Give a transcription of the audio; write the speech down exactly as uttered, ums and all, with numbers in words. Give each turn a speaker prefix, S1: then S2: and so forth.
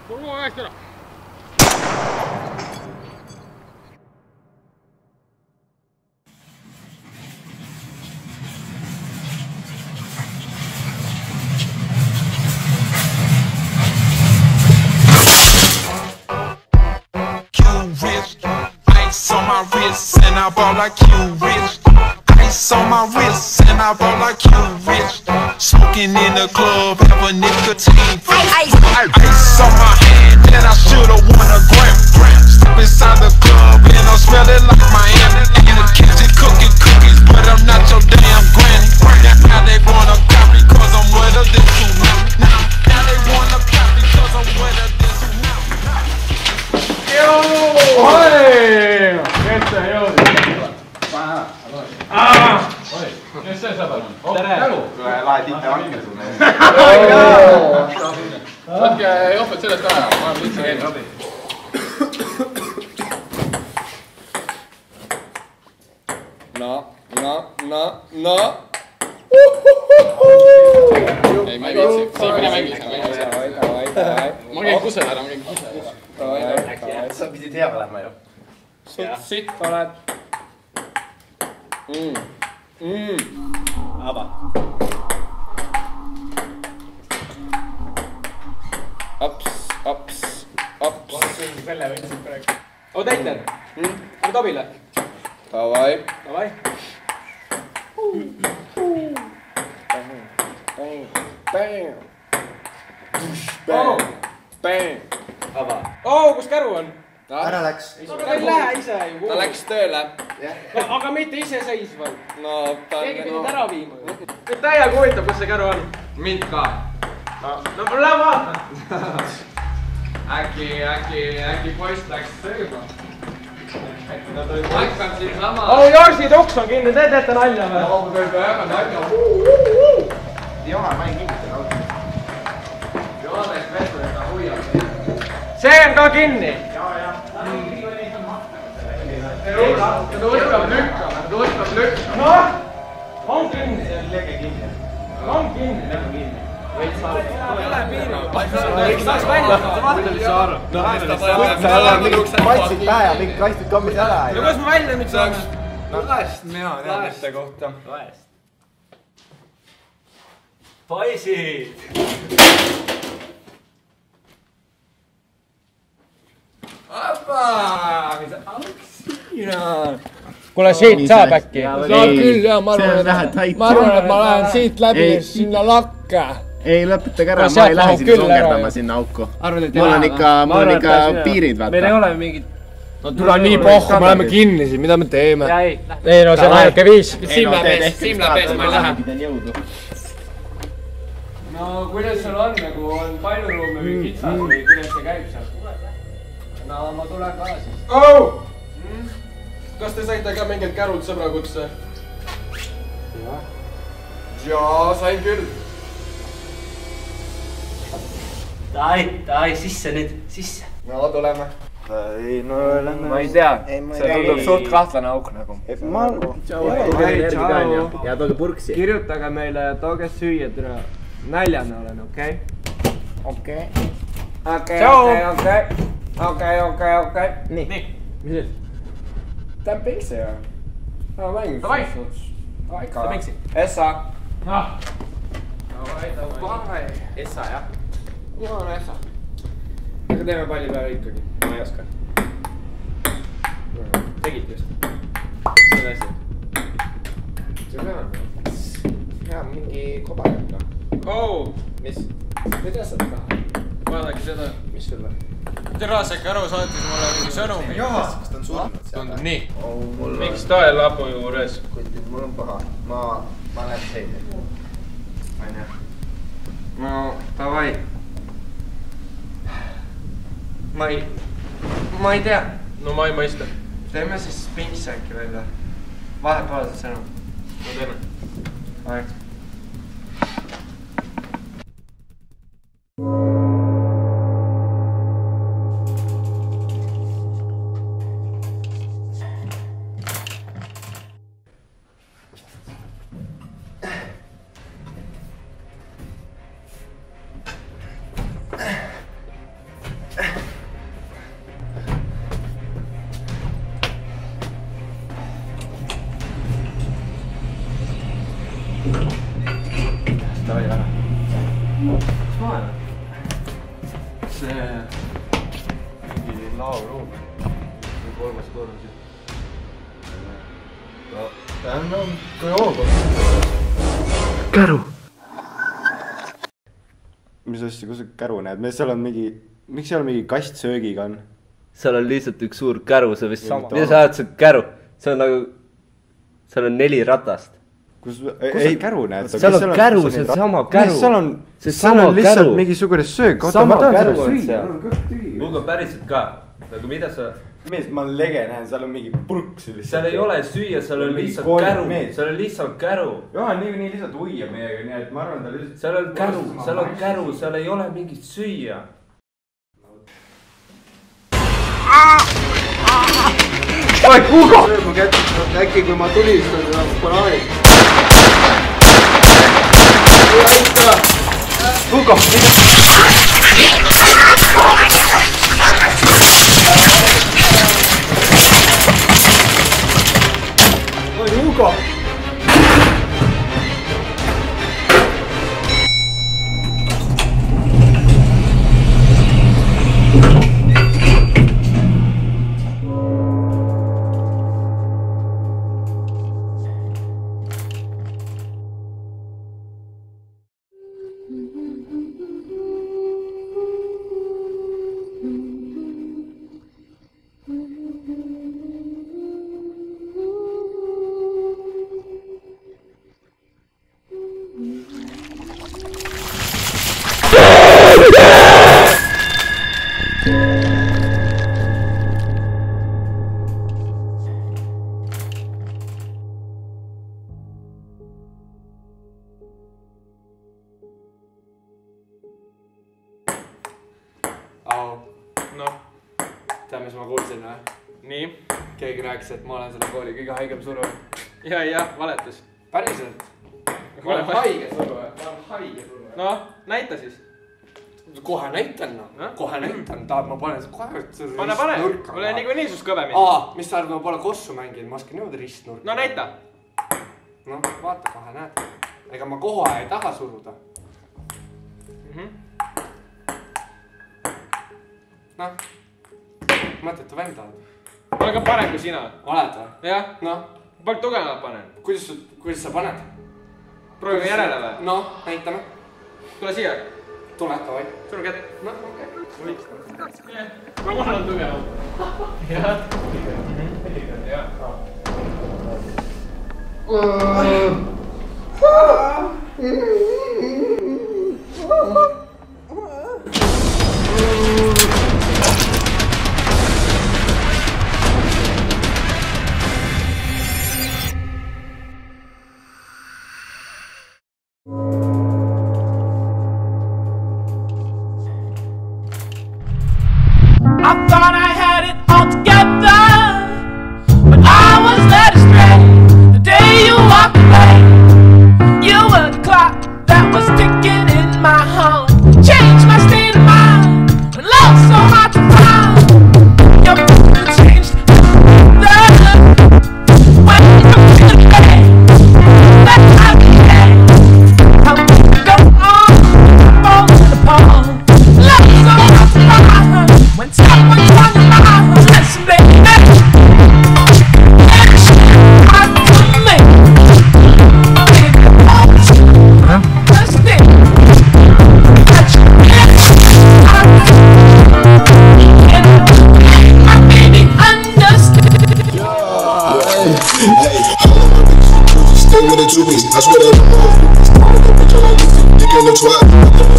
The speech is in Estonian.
S1: Tullu hästi ära!
S2: Ice on my wrist and I ball like you rich. Ice on my wrist and I ball like you rich. Smoking in the club, have a nicotine free. Ice, ice on my hand that I should've won a gram. Step inside the club and I'm smelling like Miami. In the kitchen cooking cookies, but I'm not your damn granny. Now they wanna copy cause I'm wetter than tsunami. Now they wanna copy cause I'm wetter than tsunami.
S1: Yo! Oi! Kette jõudis. Aah! Oi, kes see sõber on? Tere!
S3: Laed ikka hanke sulle.
S1: Võtke johved sellest ära, ma olen lihtsalt käinud.
S4: No, no, no, no.
S1: Ei, ma ei viitsi. Siin mine mängi, sa mängi seda. Ma käin kusel ära, ma käin kusel.
S3: Sa pidid hea olema ju.
S4: Suht sitt oled. Mm. Mm.
S3: Aba.
S4: Ups, ups, ups.
S3: Selle võtsid praegu.
S5: O Täiter, on tobile?
S4: Davai.
S5: Davai.
S4: Bang, bang. Bang, bang.
S3: Aba.
S5: Oo, kus käru on?
S3: Ära läks.
S5: Ta ei lähe ise ju.
S4: Ta läks tööle.
S5: Aga mitte iseseisvalt.
S4: No, ta
S5: Keegi pidi ära viima. Nüüd täiega huvitab, kus see käru on.
S4: Mind ka.
S5: No lähe vaata.
S4: Äkki, äkki, äkki poiss läks tööle. Hakkan siin sama.
S5: Oo, Jorsi tuks on kinni, te teete nalja või?
S4: Oo, võib väga nalja.
S3: Joona, ma ei kinnita raudselt.
S4: Joonest vetudega hoiab.
S5: See on ka kinni.
S3: Jaa, jah.
S4: Ta tõstab lükkama, ta tõstab lükkama.
S5: Noh, on kinni.
S3: See on lege kinni.
S5: On kinni.
S3: Lähme kinni.
S4: Võid saada. Ole piina.
S5: Eks saaks välja, sa vaata, mis sa arvad.
S3: Paitsid pähe ja mingid kaistid kammis ära.
S5: No kus ma välja nüüd saaks?
S4: Laest mina tean ühte kohta.
S3: Laest.
S5: Poisid!
S4: Appa! Mis auksina?
S5: Kuule, siit saab äkki?
S4: Saab küll, jah, ma arvan, et ma arvan, et ma lähen siit läbi sinna lakka.
S6: Ei, lõpetage ära, ma ei lähe sinna songerdama sinna auku. Mul on ikka, mul on ikka piirid, vaata.
S5: Meil ei ole mingid...
S4: No tule nii pohku, me oleme kinni siin, mida me teeme?
S5: Ei, no see on ainuke viis.
S4: Siim läheb ees, Siim läheb ees, ma ei lähe. No kuidas sul on, nagu on palju ruumi või kitsas või kuidas see käib seal? No ma tulen ka siis.
S5: Oh! Kas te saite ka mingilt kärult sõbrakutse?
S4: Jah. Jaa, sain küll.
S7: Dai, dai, sisse nüüd, sisse.
S4: No tuleme.
S3: Ei, no lähme.
S4: Ma ei tea, see tundub suht kahtlane auk nagu.
S3: Ma...
S6: Ja tooge purksi.
S4: Kirjutage meile, tooge süüa, türa. Näljane olen, okei? Okei. Okei, okei, okei. Okei, okei, okei.
S3: Nii.
S4: Mis nüüd? Ta on pingsi ja. Ta mängib.
S5: Davai.
S4: Aika.
S5: Ta pingsi.
S4: Essa.
S5: Ah.
S4: Davai, davai.
S3: Essa, jah?
S4: Jaa, on Essa. Aga teeme palli peale ikkagi. Ma ei oska.
S3: Tegid just?
S4: Selle asja. See peab. Hea, mingi kobarjaka.
S5: Oh!
S4: Mis? Mida sa tahad?
S5: Vaadake seda.
S4: Mis sulle?
S5: Terasek Aru saatis mulle mingi sõnumi.
S3: Johas, kas ta on surnud seal?
S5: Tundub nii.
S3: Mul on...
S5: Miks ta on lapu juures?
S3: Kutid, mul on paha. Ma... Ma lähen seina. Aine.
S4: No, davai. Ma ei... Ma ei tea.
S5: No ma ei mõista.
S4: Teeme siis pingsi äkki välja. Vahepealsed sõnum.
S5: No teeme.
S4: Aeg. Mis ma olen? See... mingi laoruum. Või kolmas korrus. No, no, kui hoogod. Käru! Mis asja, kus sa käru näed? Meil seal on mingi... Miks seal mingi kast söögiga on?
S8: Seal on lihtsalt üks suur käru, see vist sama. Mida sa ajad see käru? See on nagu... Seal on neli ratast. Kus sa käru näed? Seal on käru, see on sama käru. Seal on, seal on lihtsalt mingisugune söök. Sama käru on seal. Luga päriselt ka. Nagu mida sa... Mees, ma lege näen, seal on mingi purk sellist. Seal ei ole süüa, seal on lihtsalt käru. Seal on lihtsalt käru. Johan nii, nii lihtsalt uia meiega, nii et ma arvan, ta lihtsalt... Seal on käru, seal on käru, seal ei ole mingit süüa. Oi, Hugo! Äkki kui ma tulistan seda banaani. Ei aita! Hugo! Oi, Hugo!
S4: Au, noh, tead, mis ma kuulsin või? Nii? Keegi rääkis, et ma olen selle kooli kõige haigem suru. Ja, ja, valetas. Päriselt? Ma olen haige suru või? Ma olen haige suru või? No, näita siis. Kohe näitan, no. Kohe näitan. Tahad, ma panen see kohe... Pane, pane. Mul on nagu nii sus kõvemini. Aa, mis sa arvad, ma pole kossu mänginud. Ma oskan niimoodi ristnurka. No, näita. No, vaata kohe, näed. Ega ma kohe ei taha suruda. Noh, mõttetu vend oled. Ma olen ka parem kui sina. Oled või? Jah. Noh. Palju tugevamalt panen. Kuidas, kuidas sa paned? Proovime järele või? Noh, näitame. Tule siia. Tule, davai. Suru kätt. Noh, okei. Ma olen tugevam. Jah. Jah.
S2: I thought I had it all together, but I was led astray the day you walked away. You were the clock that was ticking in my home. Changed my state of mind when love's so hard to find. Your people changed the when you were the day that I became. How can you go on, falling apart? Love's so hard to find when someone's on the line. Listen, baby, and shit hard to me. Baby, won't you just think that you can't hard to me. And my baby understand.
S9: Hey, all of my bitches, stay with the two weeks. I swear that I'm all fools. All of the bitch I like, thinking the twat.